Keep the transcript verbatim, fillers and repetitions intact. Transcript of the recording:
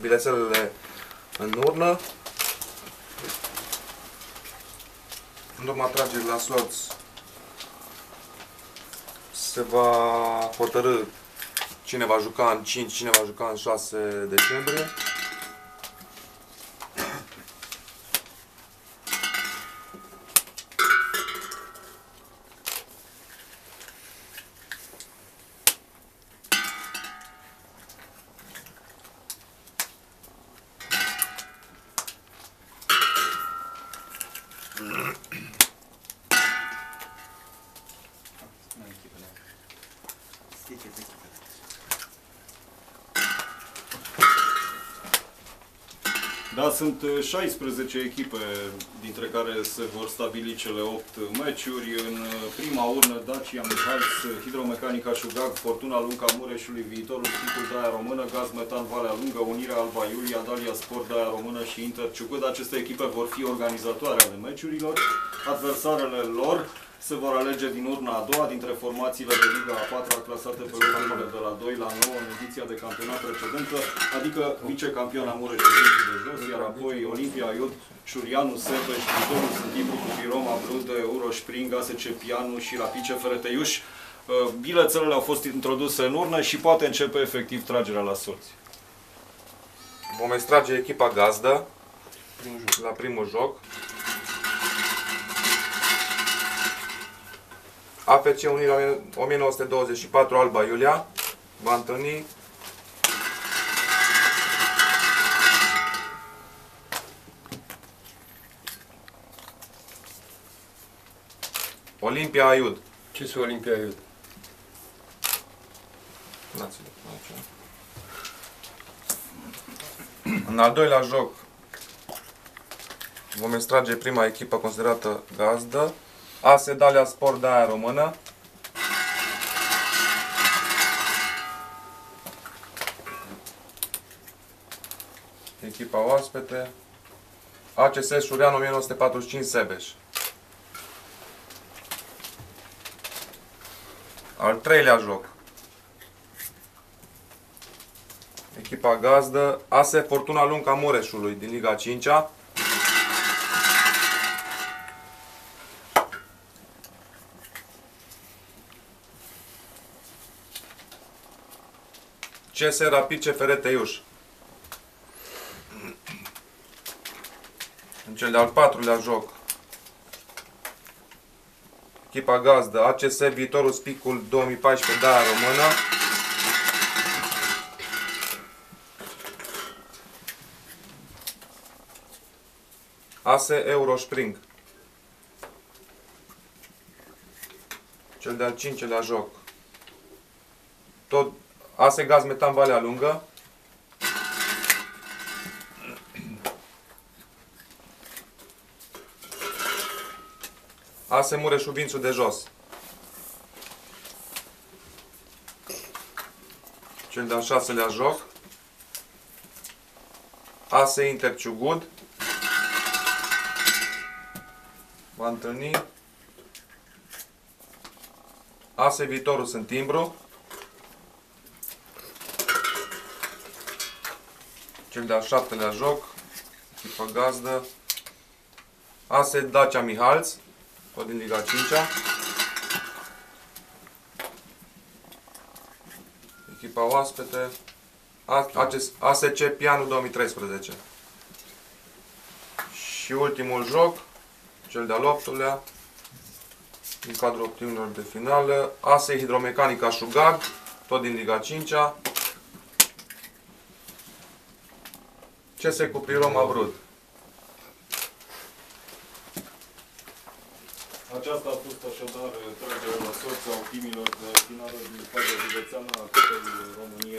bilețelele în urnă. În urma tragerii la sorți se va hotărâ cine va juca în cinci, cine va juca în șase decembrie. Da, sunt șaisprezece echipe, dintre care se vor stabili cele opt meciuri. În prima urnă, Dacia Mihalț, Hidromecanica Șugag, Fortuna Lunca Mureșului, Viitorul Sticul Daia Română, Gaz Metan Valea Lungă, Unirea Alba Iulia, Dalia Sport Daia Română și Inter Ciucud. Aceste echipe vor fi organizatoare ale meciurilor. Adversarele lor se vor alege din urna a doua dintre formațiile de Liga a patra clasate pe locurile de la doi la nouă în ediția de campionat precedentă, adică vicecampiona Mureșului de jos, iar apoi Olimpia Iud, Șurianu Sebeș, Viitorul Sântibru, Cupiroma Brude, Uroș Pring, A S C Pianu și Rapice Fereteiuș. Bilețelele au fost introduse în urnă și poate începe efectiv tragerea la sorți. Vom extrage echipa gazdă la primul joc. A F C Unirea o mie nouă sute douăzeci și patru Alba Iulia va întâlni Olimpia Aiud. Ce sunt Olimpia Aiud? În al doilea joc vom extrage prima echipă considerată gazdă, A S Dalia Sport Daia Română. Echipa oaspete, A C S Șurean o mie nouă sute patruzeci și cinci Sebeș. Al treilea joc, echipa gazdă, A S Fortuna Lunca Mureșului din Liga a cincea. C S Rapid C F R Teiuș. În cel de-al patrulea joc, echipa gazdă, A C S Viitorul Spicul două mii paisprezece Daia Română. A S Eurospring. Cel de-al cincelea joc, tot A S Gaz Metan Valea Lungă. A S Mureșul Vințul de Jos. Cel de-al șaselea joc, A S Inter Ciugud va întâlni A S Viitorul Sântimbru. Cel de-al șaptelea joc, echipa gazdă, A S Dacia Mihalț, tot din Liga a cincea. Echipa oaspete, A S C Pianu două mii treisprezece. Și ultimul joc, cel de-al optulea, din cadrul opțiunilor de finală, A S Hidromecanica Șugag, tot din Liga a cincea. C S Cupiroma Brud. Aceasta a fost așadar tragerea la sorți a optimilor de finală din faza județeană a Cupei României.